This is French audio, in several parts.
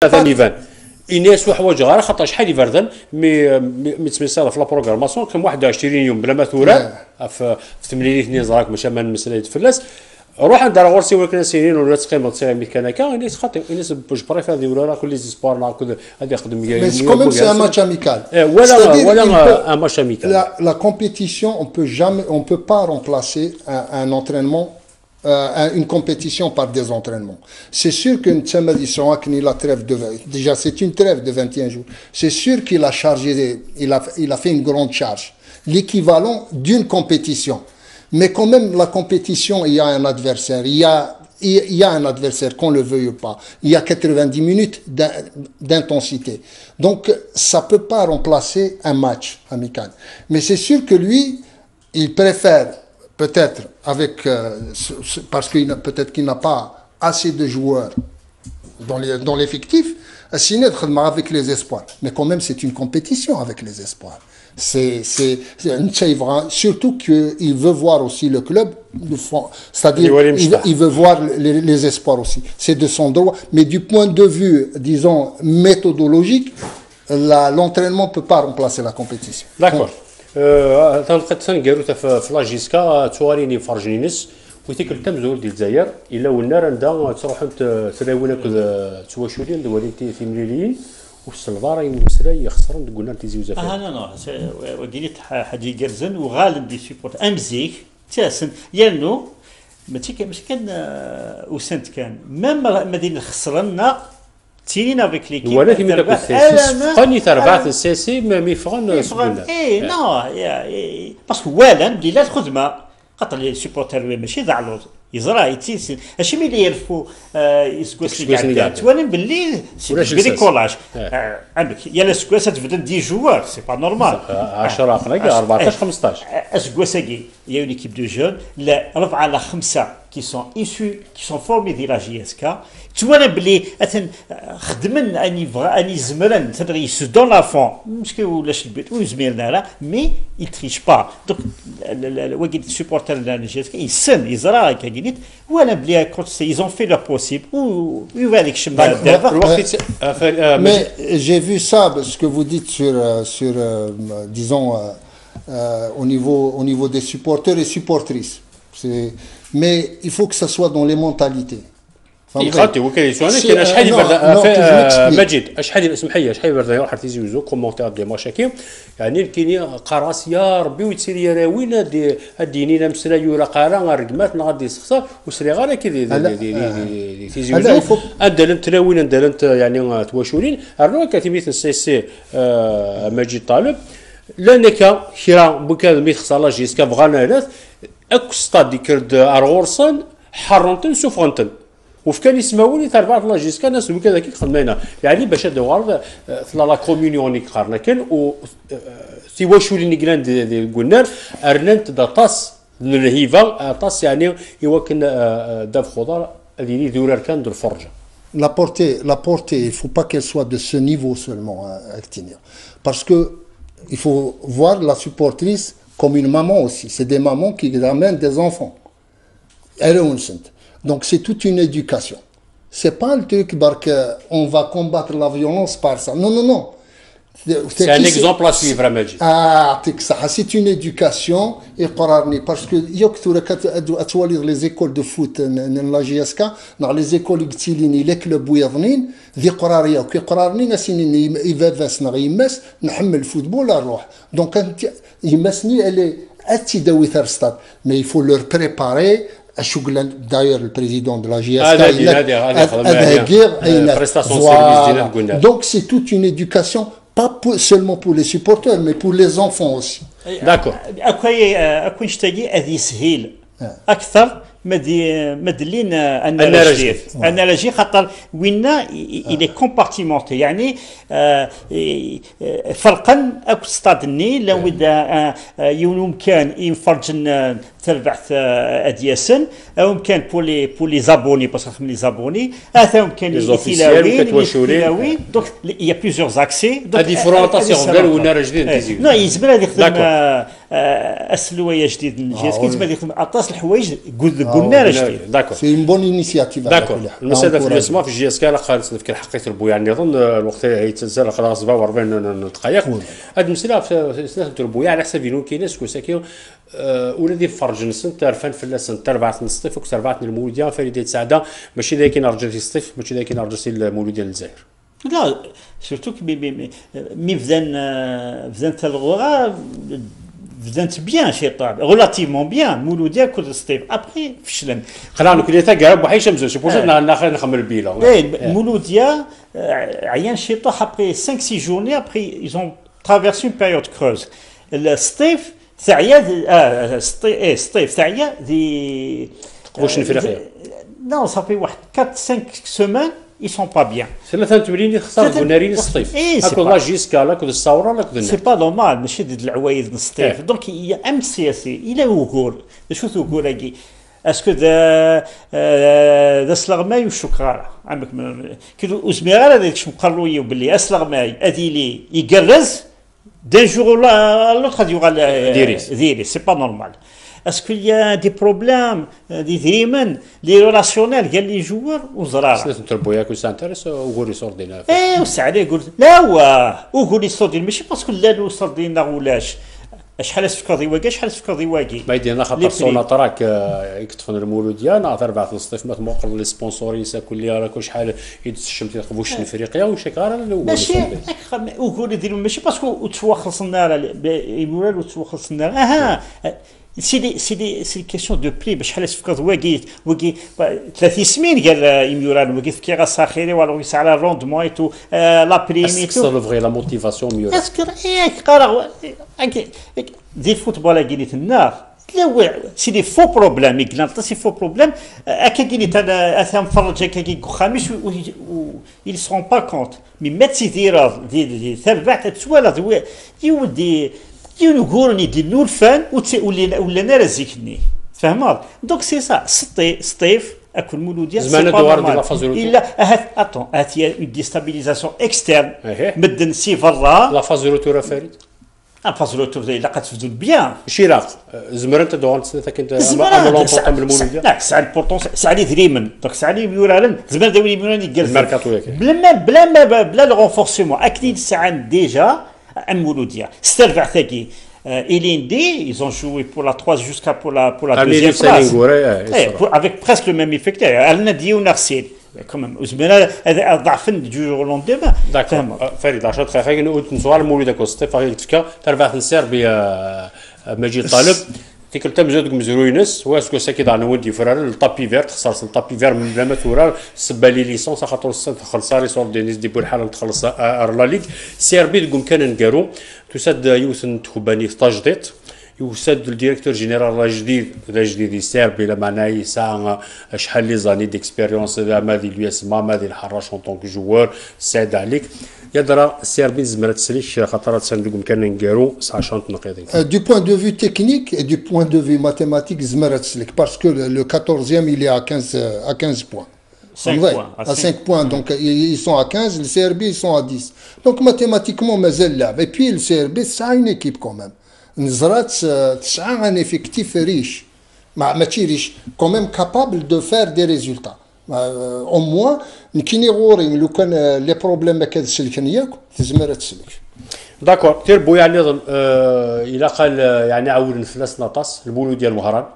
هذا نيفان الناس وحوايج غير خاطر شحال يبردن مي تسمى في لا بروغراماسيون كم 21 يوم بلا ما ثوره في 8 نزاك ماشي من مساله فلاس روح عند غورسي ولكن سنين ولا تقيم تصير ميكانيكا الناس خاطر الناس بوج بريف هذه ولا كل زيسبور كل هذه يخدم mais quand même c'est un match amical ولا un match amical la compétition on peut pas remplacer un entraînement une compétition par des entraînements. C'est sûr que la trêve déjà c'est une trêve de 21 jours. C'est sûr qu'il a chargé, il a fait une grande charge, l'équivalent d'une compétition. Mais quand même la compétition, il y a un adversaire, il y a un adversaire qu'on le veuille ou pas. Il y a 90 minutes d'intensité. Donc ça peut pas remplacer un match amical. Mais c'est sûr que lui, il préfère peut-être avec parce qu'il peut-être qu'il n'a pas assez de joueurs dans l'effectif, signer avec les espoirs. Mais quand même, c'est une compétition avec les espoirs. Surtout qu'il veut voir aussi le club, c'est-à-dire il veut voir les espoirs aussi. C'est de son droit. Mais du point de vue, disons, méthodologique, l'entraînement ne peut pas remplacer la compétition. D'accord. تنلقى تنقالو في لاجيسكا تواريني فرجني نس ويتيك التمزول ديال الجزائر الا والنار عندها تروح تراوينا تواشولين دوالين في مليليين والسلفار يمسرا يخسرون قلنا تيزي وزافا لا وقيلت حاجه جرزن وغالب دي سيبورت امزيك تاسن يالنو ماشي كان وسنت كان مام مدينه خسرنا تينا افيك ليكيب ولكن من داك السيسي قاني تربعت السيسي ما فغن سبولا اي نو باسكو والا بلي الخدمه خاطر لي سيبورتر ماشي ذعلوط يزرع يتيس اش ملي يعرفوا يسكوسي كاع تواني باللي بريكولاج عندك يا لا سكواسه تبدا 10 جوار سي با نورمال 10 قراك 14 15 اسكواساكي يا اون ايكيب دو جون لا 4 على 5 qui sont issus qui sont formés de la JSK توانا بلي خدمن اني زمرن تدري يسدون لافون مشكل ولا شبيت ويزميرنا لا مي يتريش با دونك وقيت سيبورتر لا JSK يسن يزرع كقلت وانا بلي ils ont fait leur possible وهذيك الشمال mais j'ai vu ça ce que vous dites sur disons au niveau des supporters et supportrices mais il faut que ça soit dans les mentalités. خاطي وكاين كاين شحال مجيد شحال اسمح لي شحال يبرد يروح تيزيوزو كومونتير دي مشاكل يعني كاين قراص يا ربي ويتسير يا راوينا دي الدينينا مسرا يورا قارا رقمات غادي يسخسر وسري غير كي تيزيوزو اندلن تراوين اندلن يعني تواشولين الرو كاتيميت السي مجيد طالب لانك كيرا بوكا ميت خسر لا جيسكا فغانا ناس اكستاد ديكرد ارغورسن حرنتن سوفرنتن وفكان يسمعوني تربع الله جيسكا ناس وكذا كي خدمنا يعني باش هذا غرض لا كوميونيون قارنا كان و سيواشولي نيغلاند دي قلنا ارننت دا طاس الهيفا طاس يعني يوكن داف خضار هذه دورار كان دو الفرجه la portée il faut pas qu'elle soit de ce niveau seulement Actinia parce que il faut voir la supportrice comme une maman aussi. C'est des mamans qui amènent des enfants. Donc c'est toute une éducation. C'est pas le truc on va combattre la violence par ça. Non, non, non. C'est un exemple à suivre, Majid. C'est une éducation et parce que les écoles de foot, la GSK, dans les écoles les clubs ويظنين ذي قراريه وكي قرارني ناسين يفافس يمس نحمل الفوتبول نروح دونك يمسني اللي اتيداوي ثرستاد mais il faut leur préparer d'ailleurs le président de la GSK donc c'est toute une éducation pas seulement pour les supporters mais pour les enfants aussi. D'accord. اكو نشتاقي هذه سهيل اكثر مدلين النراجي خاطر وينا الى كومبارتيمونتي يعني فرقا اكو ستادني لو اذا يمكن ينفرجن تربع ادياسن او يمكن بولي زابوني باسكو لي زابوني هذا يمكن يتلاوي دونك يا بليزيور زاكسي دونك ديفرونطاسيون ديال ونراجي لا يزبر هذه يخدم اسلويه جديد الجهاز كيتبان لكم اطاس الحوايج قلنا راه جديد. داكور سي اون بون انيسياتيف. داكور. المساله في الاسماء في الجي اس كي خالص في الحقيقه البو يعني نظن الوقت يتسال خلاص 47 دقائق. هذه المساله في سنه البو يعني حسب ينون كايناس كوساكي ولدي فرج نسن ترفن في السن تربعت نصطيف وك تربعت المولوديه فريده سعده ماشي ذاك نرجع في الصيف ماشي ذاك نرجع في المولوديه الجزائر. لا سورتو مي فزان تلغوها بدات بيان شي طاب ريلاتيفمون بيان مولوديه كل ستيف ابري فشلن خلينا نقول لك قال بحال شمس سي بور سا نخمر بيلا مولوديه عيان شي طاح ابري 5 6 جورني ابري ايزون ترافيرسي اون بيريود كروز الستيف ثعيا ستيف ثعيا دي واش نفرقيا نو صافي واحد 4 5 سيمين ils sont pas bien. C'est la تمرين خسر بنارين الصيف. هاكو لا جيسكا لا كود الصوره لا كود. سي با نورمال ماشي ديال العوايد الصيف. دونك هي ام سياسي الى وغور. شو ثوغور هاكي. اسكو ذا سلغماي وشكرا عندك كي وزميرا هذاك شنو قالوا لي بلي اسلغماي ادي لي يقرز دان جور لوطخ غادي يوغال ديري سي با نورمال. Est-ce qu'il y a des problèmes, des dirimen, les relationnels, il y a les joueurs ou زرارة. سنة تربويا كل سنة ترس وقولي صور دينا. إيه وسعدي قلت لا وقولي صور دينا ماشي باسكو لا لو صور دينا ولاش. شحال تفكر ذي شحال تفكر واقي. ما يدينا خاطر صونا تراك يكتفون المولودية ناثر بعض الصيف ما تموقر لي سبونسوريسا كل راكو شحال يدسشم تيخبوش افريقيا وش كارا ماشي وقولي ديرو ماشي باسكو تواخلصنا يمولال وتواخلصنا اها سي كيسيون دو بري باش حال تفكر واقي 30 سمين قال يميوران واقي فكي غا ساخيري ولا يسعى على الروندمون ايتو لا بريمي تو سا فغي لا موتيفاسيون ميوران اسكو قرا دي فوتبول قلت النار لا سي دي فو بروبليم يقلان سي فو بروبليم هكا قلت انا اثام فرج هكا خامش ils se rendent pas compte مي ماتسي دي ثبعت تسوالا يودي يقولون يدير نورفان ولا انا رزقني فهمت دونك سي سا ستيف اكل مولوديه زمان الدوار ديال لافازولوتو الا اتون هي اون ديستابيليزاسيون اكسترن مدن سي فرا لافازولوتو راه فريد لافازولوتو الا قتفدوا بيان ماشي راق زمر انت دوار سنتك كنت اما لومبورطون من المولوديه لا ساعه البورطون ساعه لي دريمن دونك ساعه لي ميورالن زمان داوي ميورالن يقال الميركاتو ياك بلا لو رونفورسمون اكيد ساعه ديجا المولوديه استرفع ثقي Elindé, ils ont joué pour la 3 jusqu'à pour la deuxième place. Avec presque le même effectif. Elle n'a dit ou Narcille. Quand même. Elle a fait du jour au lendemain. D'accord. فريد عشان خلينا نقول سؤال مولودة كوستا فايتك تربح نسير بمجيد طالب تيكل تم زودك مزروينس واسكو ساكي على ودي فرار الطابي فيرت خسرت الطابي فير من بلا ما ثورار سبا لي ليسونس خاطر السنه خلصا لي صور دينيس دي بول تخلص لا ليغ سيربي تقوم كان نقارو تسد يوسن تخباني تجديد يوسد الديريكتور جينيرال لا جديد يسيربي لا معناه ساعه شحال لي زاني ديكسبيريونس ماذي لو اسما ماذي الحراش اون طونك جوار سعد عليك يدرا سيربي زمرت سليك خاطرات صندوق كان نقارو 10 نقيضين. Du point de vue technique et du point de vue mathématique زمرت سليك parce que le 14e il est à 15 points. 5 points. À 5 points, donc ils sont à 15, le CRB ils sont à 10. Donc mathématiquement, Mazel lave. Et puis le CRB, ça a une équipe quand même. Nzrat, ça a un effectif riche, mais riche, quand même capable de faire des résultats. Au moins, les problèmes que داكور تيربو يعني الى قال يعني عاود نفلس نطاس البولو ديال وهران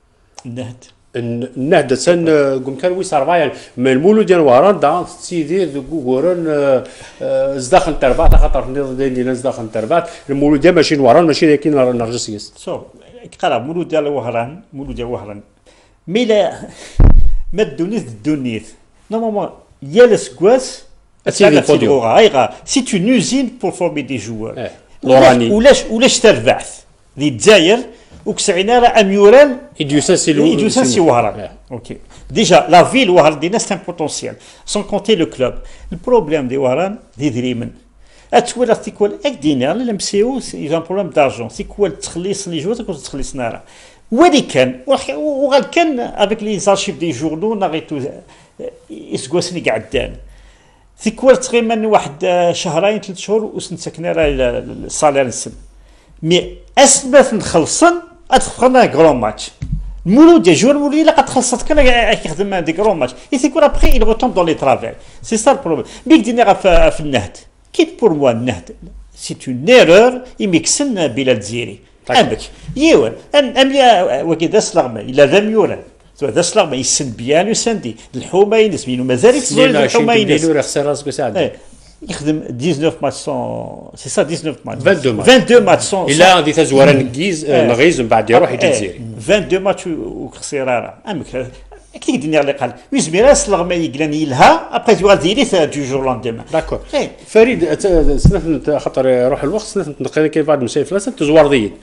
النهد سن قم كان ويس اربعه يعني من المولود ديال وهران دا سيدي غورن زداخل تربات خاطر ديال زداخل تربات المولود ديال ماشي وهران ماشي لكن نرجسيس شوف قرا مولود ديال وهران مي لا ما الدونيث نورمالمون يا السكواس c'est une usine pour former des joueurs. ولاش تربعث ذي الجزائر وكسعينا راه اميورال يدوسان سي وهران. اوكي ديجا لا فيل وهران دينا سي ان بوتونسيال سون كونتي لو كلوب. البروبليم دي وهران دي دريمن اتولا تيكوال اك دينار لم سيو اذا بروبليم دارجون تيكوال تخليص لي جوار تكون تخليص نارا ولكن وغال كان افيك لي زارشيف دي جورنو ناريتو اسكواسني قعدان تيكوال تقريبا واحد شهرين 3 شهور وسنسكنا راه الصالير نسن مي اسبث نخلصن ادخلنا كرون ماتش المولود ديال جوار مولي لا قد خلصت كان يخدم دي كرون ماتش يتيكون ابخي il retombe dans les travers c'est ça le problème بيك دينا في النهد كي بور موا النهد سي اون ايرور يمكسن بلاد الجزيري امك يوان ام وكذا سلغما الا ذا ميورا هذا سلغما يسن بيان يسندي الحومين سمينو مازال يتزوج الحومين ديالو خسر راسك سعد يخدم 19 ماتش سي سا 19 ماتش 22 ماتش الا غادي تزوار نكيز نغيز من بعد يروح يجزيري 22 ماتش وخسيراره امك كي دينا اللي قال ويزميرا سلغما يقلان يلها ابخي تيوال ديري دو جور لاندومان داكور فريد سنه خاطر يروح الوقت سنه نتنقل كاين بعض المسائل ثلاثه تزوار ديد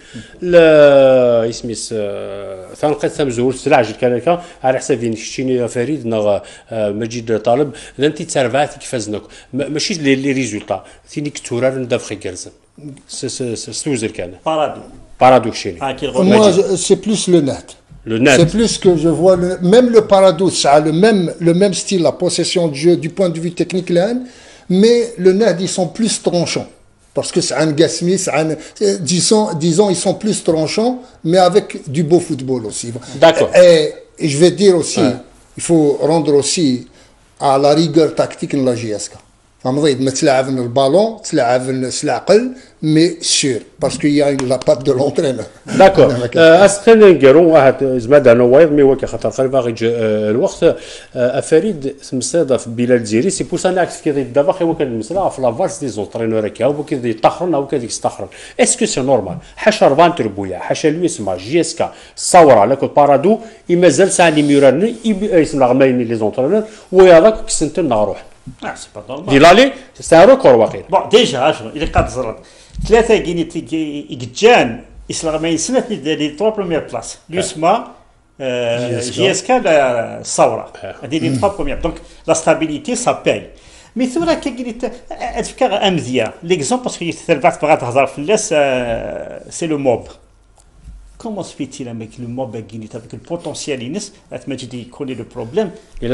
يسميس ثانقيت تمزور سلاعج كان على حساب شتيني فريد نغ مجيد طالب انت تسرفاتي كيفازنك ماشي لي ريزولطا ثيني كتورار ندافخي كرزن سوزر كان بارادو شيني moi c'est plus le net. C'est plus que je vois, même le Paradou, ça a le même style, la possession de jeu du point de vue technique, là, mais le NAD, ils sont plus tranchants. Parce que c'est un Gasmi, disons, ils sont plus tranchants, mais avec du beau football aussi. D'accord. Et je vais dire aussi, il faut rendre aussi à la rigueur tactique de la JSK. ما تلعب البالون تلعب العقل مي سور باسكو يا لا بات دو لونترينور داكور اسخن نقرو واحد زعما انا وايض مي وكي خاطر قريب باغي الوقت فريد مساده في بلاد الجزائري سي بور سا ناكس كي دابا خي وكان المساله في لافاز دي زونترينور هكا هو كي يطخرن او كي يستخرن اسكو سي نورمال حاشا رفان تربويا حاشا لويسما جي اس كا الصوره لاكو بارادو مازال ساني ميوراني يسمى غمايني لي زونترينور ويا كسنت نروح سي با نورمال ديلالي سي ان ريكور واقيلا بون ديجا الا قاد زرد ثلاثه يجان اسلامين سنه لي 3 بروميير بلاص يسمى جي اس كا الثوره هذه لي 3 بروميير دونك لا ستابيليتي سا باي مي ثورة كي تفكر امذيه ليكزومبل باسكو تلفات بغات تهضر في الناس سي لو موب Comment se fait-il avec le mob avec le potentiel inès Atmajidi connaît le problème.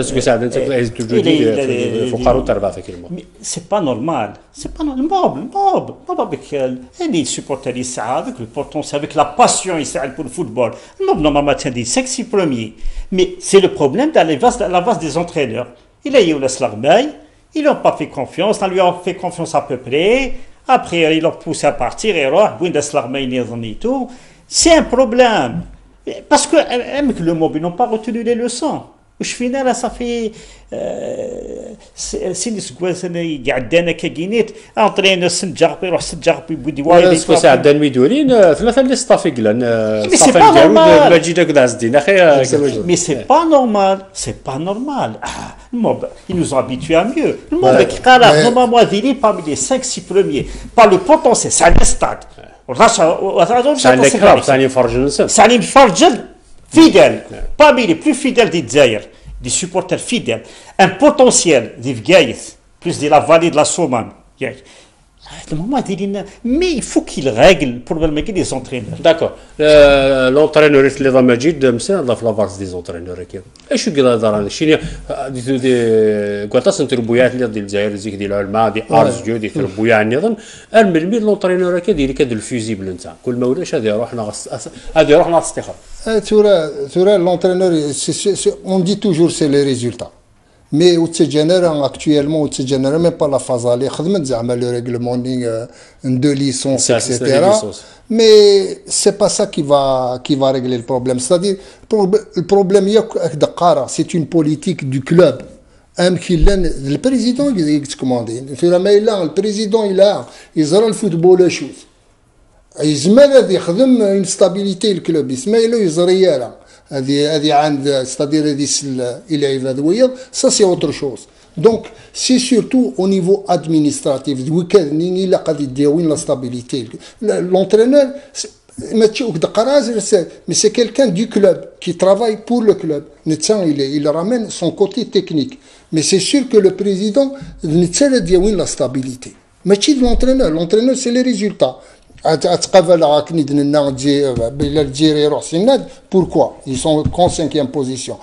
Mais c'est pas normal. C'est pas normal. Le mob avec les supporters avec le potentiel, avec la passion pour le football. Le mob normalement tient des sexy premiers. Mais c'est le problème dans la base des entraîneurs. Il a eu le slagmail, ils n'ont pas fait confiance, on lui a fait confiance à peu près. Après, ils l'ont poussé à partir et et tout. C'est un problème. Parce que avec le mob, ils n'ont pas retenu les leçons. Au final, ça fait... سينيس كواسنا قعدنا كاكينيت انطرينا سنجرب يروح سنجرب يبدي وايد سكوس عندنا ميدورين ثلاثه اللي ستافي قلان ستافي ديالو ماجي داك دازدين اخي مي سي با نورمال سي با نورمال الموب ils nous ont habitués à mieux le mob qui قال normalement délit parmi les 5-6 premiers par le potentiel c'est un stade ثاني فرجل ثاني فرجل fidèle parmi les plus fidèles des Dzaïr des supporters fidèles, un potentiel des Vgaïs, plus de la vallée de la Soman. Le moment mais il faut qu'il règle le problème avec les entraîneurs. D'accord. L'entraîneur est là dans Majid, c'est la flavance des entraîneurs. Et je suis là dans la Chine. Quand on se retrouve à l'île Zaïre, des Allemands, des Arzieux, des Troubouyans, المرمي l'entraîneur qui dit qu'il est le fusible انت كل ما ولاش هذا يروح نستخر. L'entraîneur, on dit toujours c'est les résultats. Mais où se génère actuellement, où se génère même pas la phase aller, le règlement de licence, etc. Mais c'est pas ça qui va régler le problème. C'est-à-dire, le problème, c'est une politique du club. Le président, il est commandé. Le président, il a le football, les choses. يزمل يخدم اون ستابيليتي الكلوب يسمايلو يزريالا هذه عند ستادير هذه يلعب هذويا سا سي اوتر شوز دونك سي سورتو او نيفو ادمينستراتيف وكانين الا قد يدير وين لا ستابيليتي لونترينور ما تشوف دقراز مي سي كيلكان دو كلوب كي ترافاي بور لو كلوب نتا il ramène son côté technique mais c'est sûr que le président نتا ديال وين لا ستابيليتي ماشي لونترينور c'est les résultats Pourquoi? Ils sont en 5e position.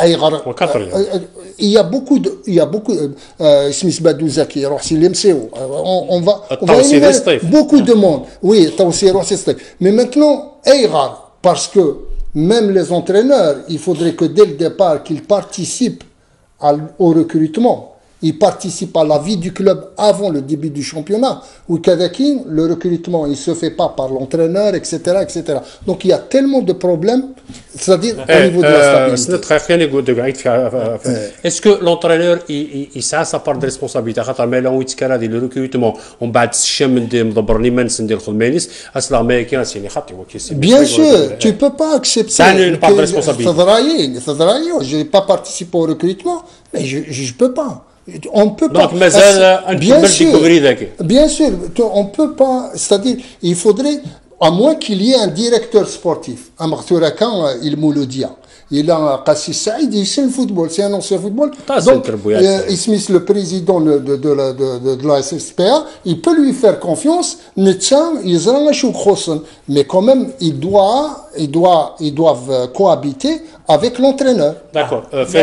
Il y a beaucoup de, Smith Badouza qui on va énumérer beaucoup de monde. Oui, mais maintenant, parce que même les entraîneurs, il faudrait que dès le départ qu'ils participent au recrutement. Ils participent à la vie du club avant le début du championnat. Ou le recrutement, il ne se fait pas par l'entraîneur, etc., etc. Donc il y a tellement de problèmes, c'est-à-dire au niveau de la stabilité. Est-ce que l'entraîneur, il a sa part de responsabilité? Le recrutement, on bat bien sûr, tu ne peux pas accepter. Ça a une part de responsabilité. Je n'ai pas participé au recrutement, mais je ne peux pas. On peut pas. Donc, bien sûr, on peut pas. C'est-à-dire, il faudrait, à moins qu'il y ait un directeur sportif, un Martourakan, il Mouloudia. Il a Kassi Saïd, c'est le football, c'est un ancien football. Donc, Smith, le président de la SSPA, il peut lui faire confiance. Mais quand même, ils doivent cohabiter avec l'entraîneur. D'accord.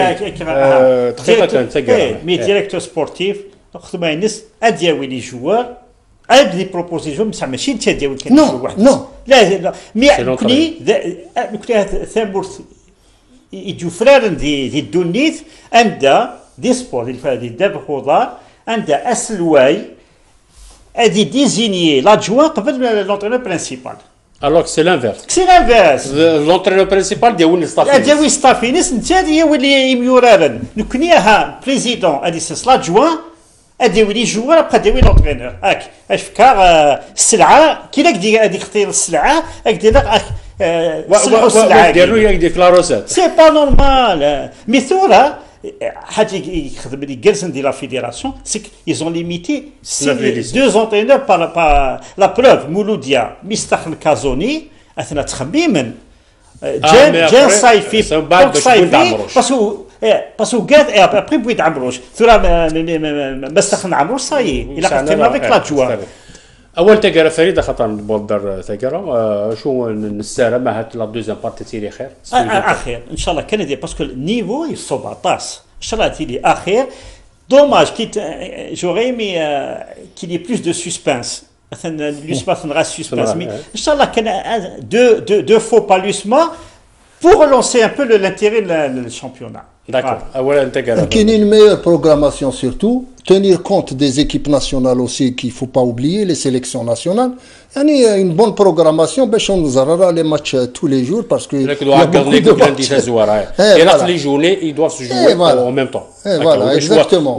Mais directeur sportif, les joueurs. des propositions بصح ماشي انت ديال كان واحد نو لا مي كني ثابورت يجو فرارن دي دونيت عند دي سبور دي داب خضار عند اسلواي ادي ديزينيي لادجوان قبل لونترينور برينسيبال. Alors que c'est l'inverse. C'est l'inverse. L'entraîneur principal ديال الستافينيس. ديال الستافينيس انت هي اللي يميورارن نكنيها بريزيدون ادي سي لادجوان اديوي لي جوار ابقى ديوي لونترينور هاك اش فكار السلعه كي راك دير اختيار السلعه راك دير السلعه ديرو ياك ديك لا روسيت سي با نورمال مي ثورة حاجه يخدم لي جالسين دي لا فيديراسيون سي ils ont limité deux entraîneurs par la preuve مولوديا مستخدم كازوني اثناء تخميما جان صيفي باسكو قاد ابري بغيت عمروش ثورة ما استخدم عمروش صاي الى خدمنا افيك لا جوا اول تقرا فريده خطر بولدر تقرا شو نساره مع هاد لا دوزيام بارتي تيري خير اخير ان شاء الله كان دي باسكو النيفو يصوب عطاس ان شاء الله تيلي اخير دوماج كي جوغي مي كي لي بلوس دو سسبانس مثلا لوسباس نغا سسبانس مي ان شاء الله كان دو فو با لوسما pour relancer un peu l'intérêt du championnat. D'accord. Qu'il y ait une meilleure programmation surtout, tenir compte des équipes nationales aussi qu'il ne faut pas oublier, les sélections nationales. Il y a une bonne programmation, on nous aura les matchs tous les jours parce que il y a beaucoup de matchs. Et les journées, ils doivent se jouer en même temps. Voilà, exactement.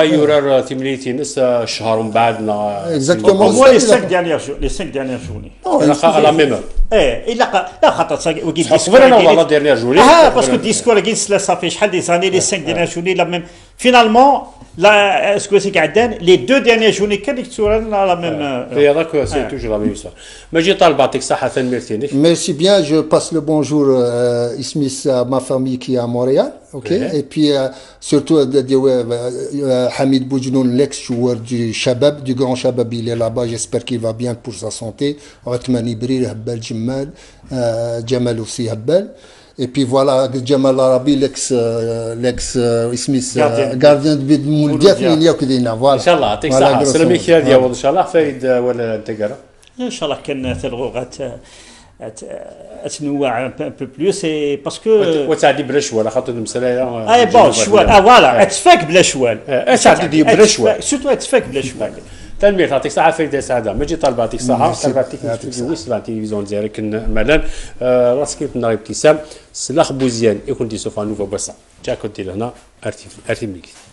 Exactement. Au moins les 5 dernières journées. À la même heure. لا خاطر la dernière journée. Parce que discours ça fait شحال des années les 5 dernières journées la même. Finalement là ce que c'est قاعدين les 2 dernières journées كان يصورون على même. Et هذاك c'est toujours la même histoire. ماجي طالب يعطيك الصحة ثاني Merci bien, je passe le bonjour Ismis à ma famille qui est à Montréal. OK et puis surtout Hamid Boujnoun l'ex-joueur du Shabab du grand Shabab il est là-bas j'espère qu'il va bien pour sa santé Othman Ibrir Habbal Jamal Jamal aussi Habbal et puis voilà Jamal Arabi l'ex Ismis gardien de but mondial il y a que des voilà inchallah يعطيك الصحة سلامي خير ديال ان شاء الله فريد ولا انت قرا ان شاء الله كان تلغوغات اتنوع un peu plus et parce que وتعدي بلا شوال خاطر المساله اي بون شوال فوالا اتفاك بلا شوال تعدي بلا شوال سورتو اتفاك بلا شوال تنمير يعطيك الصحة فريد سعادة ماجي طالب يعطيك الصحة طالباتك ويس التلفزيون ديالك مالان راسك نهار ابتسام سلاخ بوزيان يكون دي سوف نوفو بصا جا كنت هنا ارتي ميكس